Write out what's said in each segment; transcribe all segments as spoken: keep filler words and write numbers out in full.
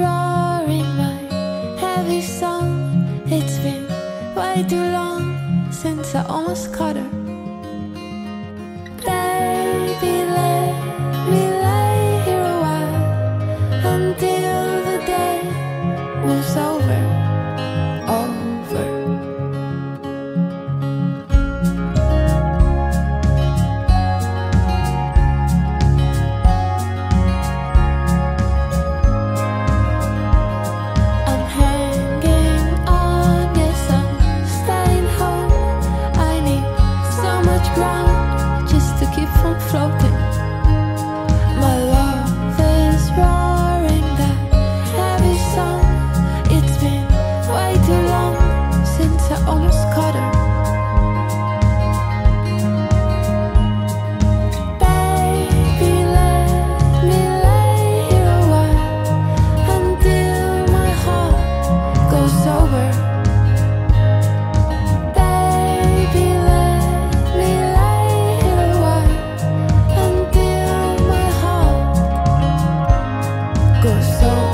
roaring my heavy song. It's been way too long since I almost caught her. Baby, let me lay here a while until the day moves over, over. I'm hanging on, yes, I'm staying home. I need so much ground just to keep from floating. My love is roaring that heavy song. It's been way too long since I almost caught her. Baby, let me lay here a while until my heart goes sober. Baby, let me lay here a while until my heart goes sober.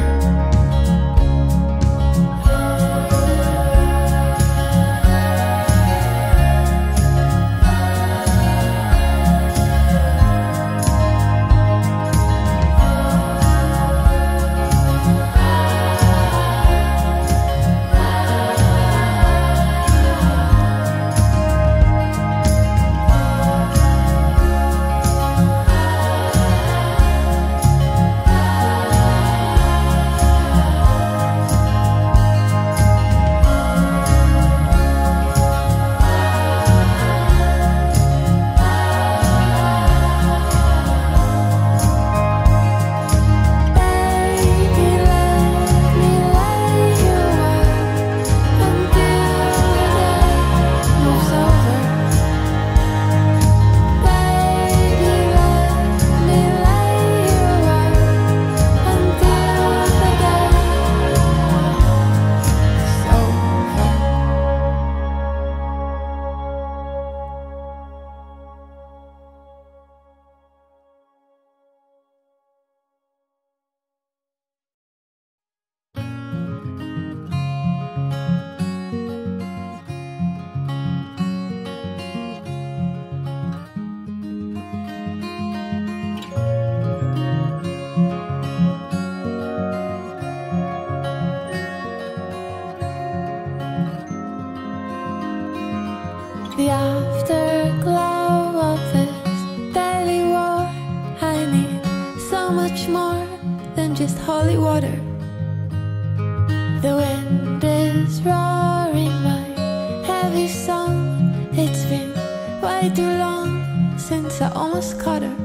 The afterglow of this daily war. I need so much more than just holy water. The wind is roaring my heavy song. It's been way too long since I almost caught her.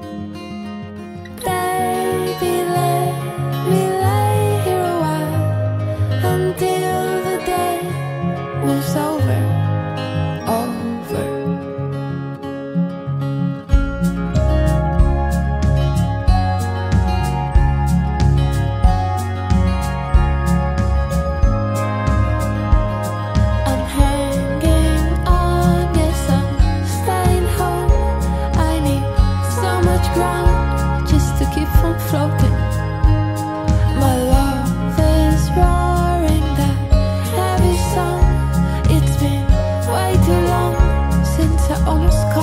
Baby, let me lay here a while until the day moves over, over. I'm hanging on, yes, I'm staying home. I need so much ground just to keep from floating. My love is roaring that heavy song. It's been way too long since I almost